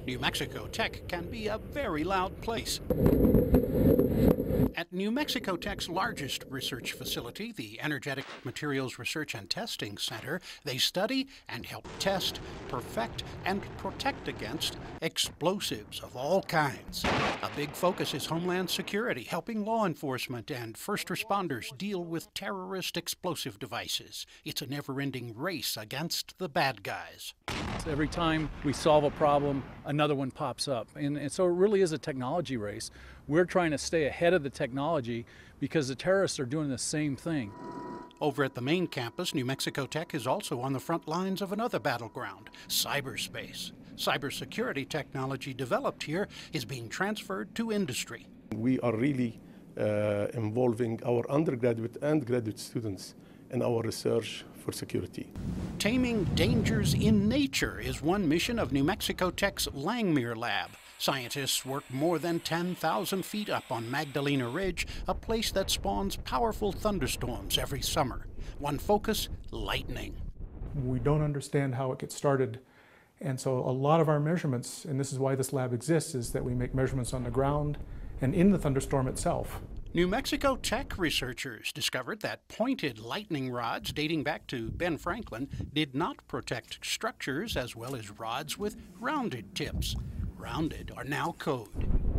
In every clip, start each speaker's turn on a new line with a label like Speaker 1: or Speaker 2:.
Speaker 1: New Mexico Tech can be a very loud place. At New Mexico Tech's largest research facility, the Energetic Materials Research and Testing Center, they study and help test, perfect, and protect against explosives of all kinds. A big focus is Homeland Security, helping law enforcement and first responders deal with terrorist explosive devices. It's a never-ending race against the bad guys.
Speaker 2: Every time we solve a problem, another one pops up. And so it really is a technology race. We're trying to stay ahead of the technology because the terrorists are doing the same thing.
Speaker 1: Over at the main campus, New Mexico Tech is also on the front lines of another battleground, cyberspace. Cybersecurity technology developed here is being transferred to industry.
Speaker 3: We are really involving our undergraduate and graduate students in our research for security.
Speaker 1: Taming dangers in nature is one mission of New Mexico Tech's Langmuir Lab. Scientists work more than 10,000 feet up on Magdalena Ridge, a place that spawns powerful thunderstorms every summer. One focus, lightning.
Speaker 4: We don't understand how it gets started, and so a lot of our measurements, and this is why this lab exists, is that we make measurements on the ground and in the thunderstorm itself.
Speaker 1: New Mexico Tech researchers discovered that pointed lightning rods dating back to Ben Franklin did not protect structures as well as rods with rounded tips. Rounded are now code.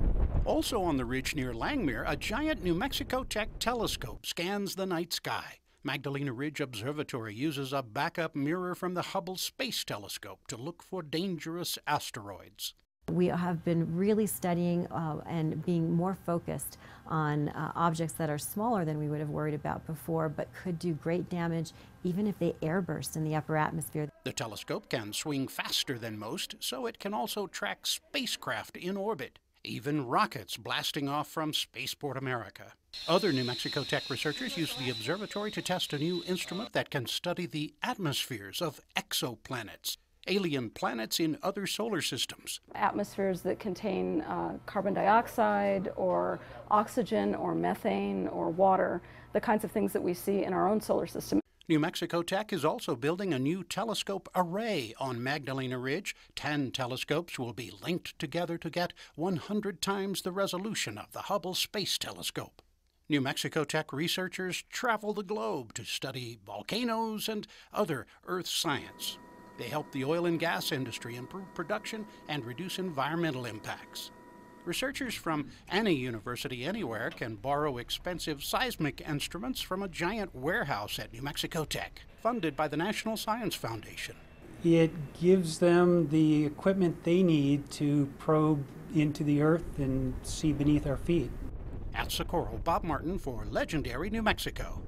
Speaker 1: Also on the ridge near Langmuir, a giant New Mexico Tech telescope scans the night sky. Magdalena Ridge Observatory uses a backup mirror from the Hubble Space Telescope to look for dangerous asteroids.
Speaker 5: We have been really studying and being more focused on objects that are smaller than we would have worried about before, but could do great damage even if they airburst in the upper atmosphere.
Speaker 1: The telescope can swing faster than most, so it can also track spacecraft in orbit, even rockets blasting off from Spaceport America. Other New Mexico Tech researchers use the observatory to test a new instrument that can study the atmospheres of exoplanets, alien planets in other solar systems.
Speaker 6: Atmospheres that contain carbon dioxide or oxygen or methane or water, the kinds of things that we see in our own solar system.
Speaker 1: New Mexico Tech is also building a new telescope array on Magdalena Ridge. 10 telescopes will be linked together to get 100 times the resolution of the Hubble Space Telescope. New Mexico Tech researchers travel the globe to study volcanoes and other Earth science. They help the oil and gas industry improve production and reduce environmental impacts. Researchers from any university anywhere can borrow expensive seismic instruments from a giant warehouse at New Mexico Tech, funded by the National Science Foundation.
Speaker 7: It gives them the equipment they need to probe into the earth and see beneath our feet.
Speaker 1: At Socorro, Bob Martin for Legendary New Mexico.